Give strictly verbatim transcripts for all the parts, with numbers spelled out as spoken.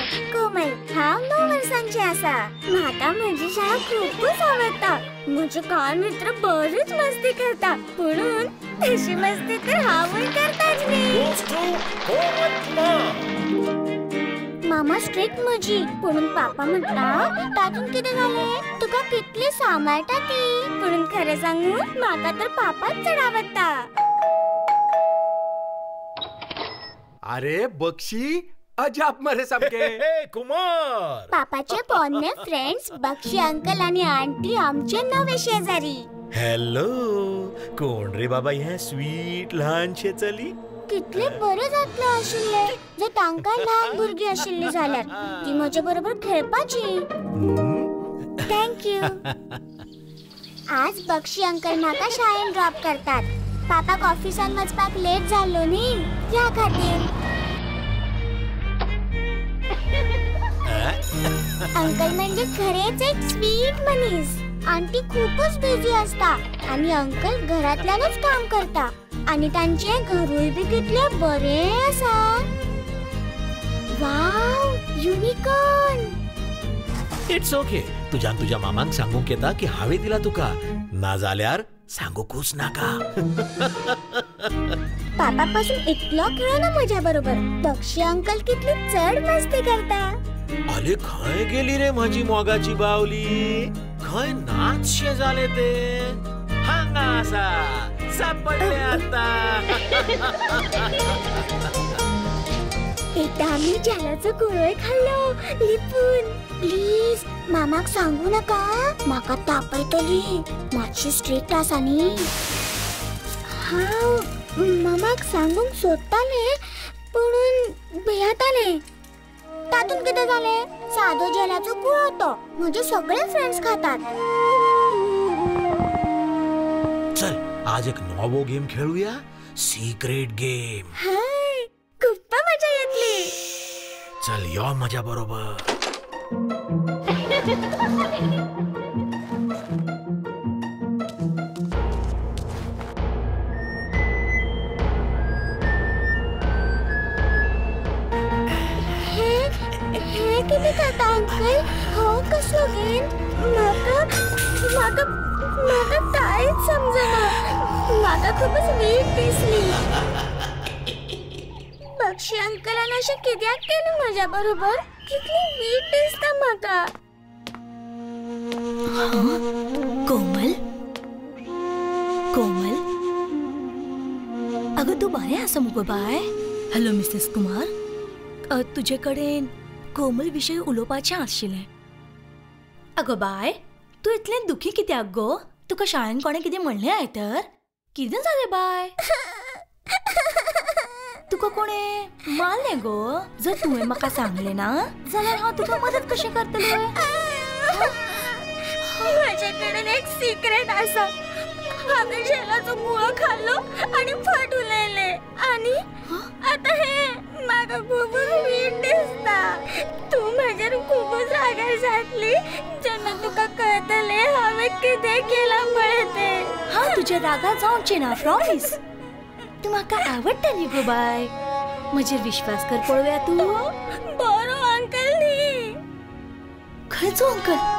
कोमल हांव णव वर्सांची आसा. म्हाका म्हजी शाळा खूपच आवडटा. म्हजे कांय मित्र बरीच मस्ती करता, पुणून तशी मस्ती तर हांवूय करताच न्ही. मामा स्ट्रिक्ट म्हजी, पुणून पापा म्हणटा तातून कितें जालें तुका कितली सांबाळटा ती. पुणून खरें सांगू म्हाका तर पापाच चड आवडटा. अरे बक्षी अजाब मरे सामके. कुमार पापाचे पोन्ने फ्रेंड्स बक्षी अंकल आणि आंटी आमचे नवे शेजारी. हॅलो, कोण रे बाबा हे स्वीट ल्हानशे चली. कितले बरे जातले आशिल्ले जर तांकां ल्हान भुरगीं आशिल्ली जाल्यार ती म्हजे बरोबर खेळपाची. थँक्यू. आज बक्षी अंकल म्हाका शाळेन ड्रॉप करतात. पापाक ऑफिसान वचपाक लेट जाल्लो न्ही ह्या खातीर. अंकल म्हणजे खरेच एक स्वीट मनीस. आंटी खूपच बिझी असता आणि अंकल घरातल्यानच काम करता आणि तांचे घरूय बी कितले बरे आसा. Wow, unicorn. It's okay. तुझ्या तुझ्या मामांक सांगूंक येता की हांवें दिला तुका, ना जाल्यार सांगूकूच नाका. पापापासून इतलो खेळो ना म्हज्या बरोबर. बक्षी अंकल कितली चड मस्ती करता. आले खंय गेली रे माझी मोगाची बावली. खंय नाचशे जाले ते. हांगा आसा, सापडले आता. एकदा आम्ही जालाचो कुळोय खाल्लो लिपून. प्लीज मामाक सांगू नका, म्हाका तापयतली. मातशी स्ट्रिक्ट आसा न्ही. हांव मामाक सांगूंक सोदताले पुणून भियेताले. तातून कितें जालें? सादो जेलाचो कुळो तो. म्हजे सगळे फ्रेंड्स खातात. चल आज एक नवो गेम खेळूया. Secret game. हाय, खूप मजा येतली. चल यो माझ्या बरोबर. हे किती करता अंकल? हो कसलो गेम? म्हाका म्हाका म्हाका कांयच समजना. म्हाका खूपच वीट दिसली. बक्षी अंकलान अशें कित्याक केलें म्हज्या बरोबर? कितली वीट दिसता म्हाका. कोमल, कोमल, अगं तू बरें आसा मुगो बाय. हॅलो मिसेस कुमार, तुजे कडेन कोमल विशयी उलोवपाचें आशिल्लें. अगो बाय, तू इतलें दुखी कित्याक गो? तुका शाळेन कोणें कितें म्हणलें आय तर? कितें जालें बाय? तुका कोणें मारलें गो? जर तुवें म्हाका सांगलें ना जाल्यार हांव तुका मदत कशें करतलें? माझे कडेन एक सिक्रेट आसा. हांवें जेलाचो गुळो खाल्लो आणि फट उलयले आणि आता हे म्हाका खूबच वीट दिसता. तू म्हजेर खूबच रागार जातली जेन्ना तुका कळटलें हांवें कितें केलां पळय तें. हांव तुजे रागार जावचें ना, प्रॉमिस. तू म्हाका आवडटली गो बाय. म्हजेर विश्वास कर पळोवया तू. बरो अंकल न्ही. खंयचो अंकल?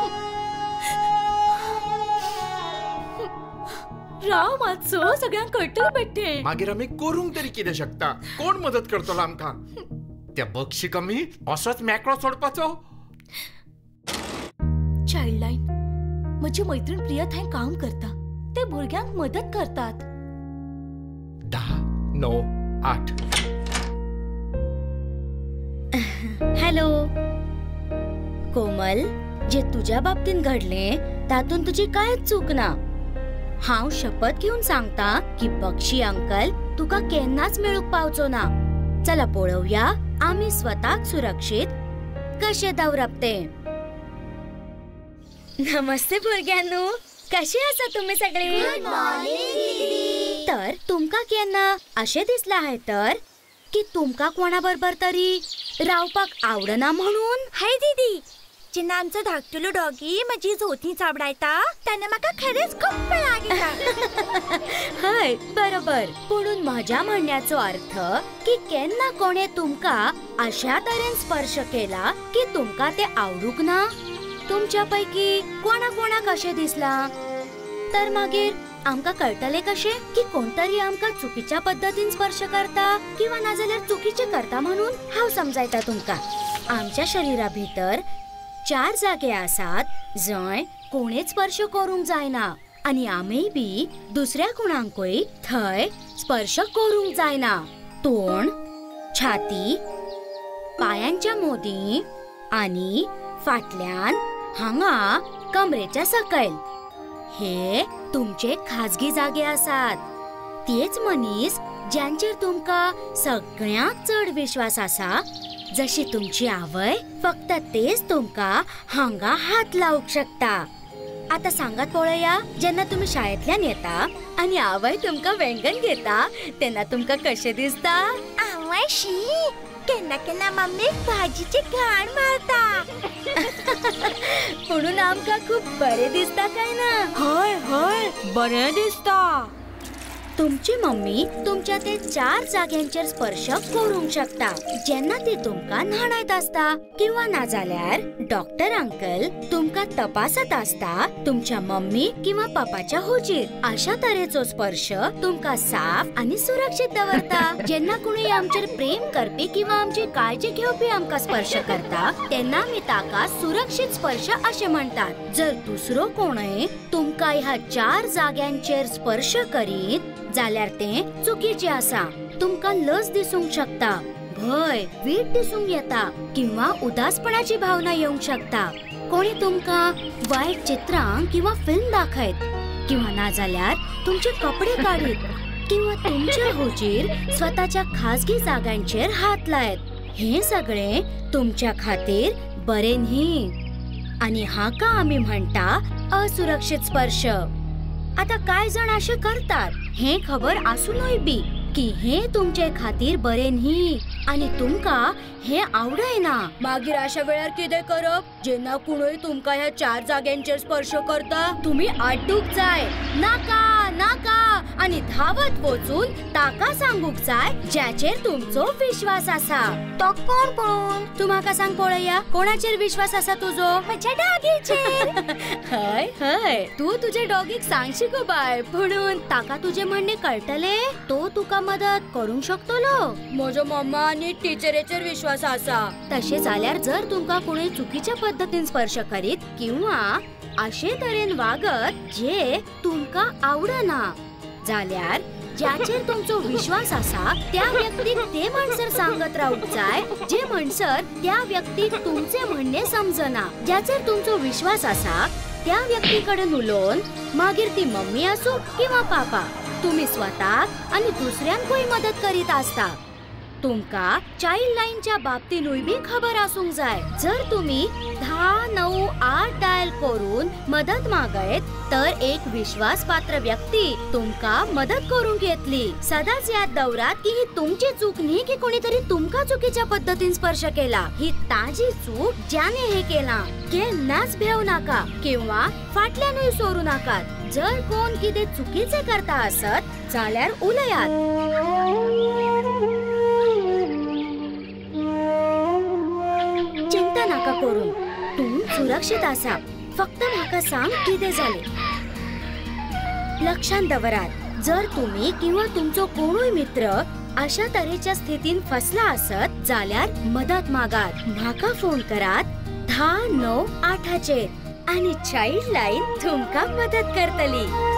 राव मातसो, सगळ्यांक कळटलें बेट्टे. मागीर आमी करूंक तरी कितें शकता? कोण मदत करतलो आमकां? त्या बक्षी कमी असोच मेकळो सोडपाचो? चाइल्डलाइन म्हजी मैत्रीण प्रिया थंय काम करता. ते भुरग्यांक मदत करतात. दहा णव आठ. हॅलो कोमल, जे तुझ्या बाबतीत घडलें तातून तुझी कांयच चूक ना. हांव शपथ घेवन सांगता की बक्षी अंकल तुका केन्नाच मेळूंक पावचो ना. चला पळोवया आमी स्वताक सुरक्षीत कशे दवरप ते. नमस्ते भुरग्यांनो, कशे आसा तुमी सगळे? Good morning. तर तुमका केन्ना अशें दिसला है तर की तुमका कोणा बरोबर तरी रावपाक आवडना म्हणून? हाय दीदी, जेन्ना आमचो धाकटुलो डॉगी म्हजी जोती चाबडायता तेन्ना म्हाका खरेंच खूब लाग येता. हय बरोबर. पुणून म्हज्या म्हणण्याचो अर्थ की केन्ना कोणे तुमका अशा तरेन स्पर्श केला की तुमका ते आवडूक ना. तुमच्या पैकी कोणा कोणाक अशें दिसला तर मागीर आमका कळटले कशे की कोणतरी आमका चुकीच्या पद्धतीन स्पर्श करता किंवा नाजाल्यार चुकीचे करता म्हणून हांव समजायता तुमका. आमच्या शरीरा भितर चार जागे आसात जंय कोणेच स्पर्श करूंक जायना आणि आमी बी दुसऱ्या कोणाकूय थंय स्पर्श करूंक जायना. तोंड, छाती, पायांच्या मोदी आणि फाटल्यान हांगा कमरेच्या सकयल हे तुमचे खाजगी जागे आसात. तेच मनीस ज्यांचेर तुमका सगळ्यांत चड विश्वास आसा जशी तुमची आवय फक्त तेच तुमका हांगा हात लावूंक शकता. आता सांगात पळया, जेन्ना तुम्ही शाळेंतल्यान येता आणि आवय तुमका वेंगण घेता तेन्ना तुमका कशें दिसता? आवय शी, केन्ना केन्ना मम्मी भाजीची घाण मारता. म्हणून आमका खूप बरे दिसता काय ना? हय हय बरें दिसता. तुमची मम्मी तुमच्या ते चार जाग्यांचेर स्पर्श करूंक शकता जेन्ना ती तुमका न्हाणयत आसता किंवा नाजाल्यार डॉक्टर अंकल तुमका तपासत आसता तुमच्या मम्मी किंवा पापाच्या होजीर. अशा तरेचो स्पर्श तुमका साफ आणि सुरक्षित दवरता. जेन्ना कोणी आमचेर प्रेम करपी किंवा आमची काळजी घेवपी आमका स्पर्श करता तेन्ना आमी ताका सुरक्षित स्पर्श अशें म्हणटात. जर दुसरो कोणय तुमका ह्या चार जाग्यांचेर स्पर्श करीत जाल्यार ते चुकीचे आसा. तुमका लज दिसूंक शकता, भय, वीट दिसूंक येता किंवा उदासपणाची भावना येवंक शकता. कोणी तुमका वायट चित्रां किंवा फिल्म दाखयत किंवा नाजाल्यार तुमचे कपडे काडीत किंवा तुमच्या होजीर स्वताच्या खाजगी जागांचेर हात लायत. हे सगळे तुमच्या खातीर बरे न्ही आणि हाका आमी म्हणटा असुरक्षित स्पर्श. आता काय जण असे करतात हे खबर आसूनय बी की हे तुमचे खातीर बरे न्ही आणि तुमका हे आवडयना. मागीर अशा वेळार कितें करप? जेन्ना कुणूय तुमका ह्या चार जाग्यांचेर स्पर्श करता तुम्ही आड्डूक जाय, नाका नाका आणि धावत वचून ताका सांगूक जाय ज्याचेर तुमचो विश्वास आसा. तो कोण पण? तू म्हाका सांग पळया, कोणाचेर विश्वास आसा तुजो? म्हज्या डॉगीचेर. हय हय, तू तुझे डॉगीक सांगशी गो बाय, म्हणून ताका तुझे म्हणणे कळटले. तो तुका मदत करूंक शकतलो. म्हजो मम्मा आणि टिचरेचेर विश्वास आसा. तशें जाल्यार जर तुमका कोणी चुकीच्या पद्धतीन स्पर्श करीत किंवा अशे तरेन वागत जे तुमका आवडना जाल्यार ज्याचेर तुमचो विश्वास आसा त्या व्यक्तीक ते म्हणसर सांगत रावूंक जाय जे म्हणसर त्या व्यक्तीक तुमचे म्हणणे समजना. ज्याचेर तुमचो विश्वास आसा त्या व्यक्ती कडेन उलोवन मागीर ती मम्मी आसूं किंवा पापा तुम्ही स्वताक आणि दुसऱ्यांकूय मदत करीत आसता. तुमका चाइल्डलाइनच्या बाबतीनूय बी खबर आसूंक जाय. जर तुम्ही धा नऊ आठ डायल करून मदत मागयत तर एक विश्वासपात्र व्यक्ती तुमका मदत करूंक येतली. सदांच याद दवरात की ही तुमची चूक न्ही की कोणीतरी तुमका चुकीच्या पद्धतीन स्पर्श केला. ही ताजी चूक ज्याने हे केला. केन्नाच भेव नाका किंवा फाटल्यानूय सोरू नाकात. जर कोण कितें चुकीचे करता आसत जाल्यार उलयात. चिंता नाका करून, तू सुरक्षित आसा. फक्त म्हाका सांग कितें जालें. लक्षात दवरात, जर तुम्ही किंवा तुमचो कोणूय मित्र अशा तरेच्या स्थितीन फसला आसत जाल्यार मदत मागात. म्हाका फोन करात धा नऊ आठाचेर आणि चाइल्डलाइन तुमका मदत करतली.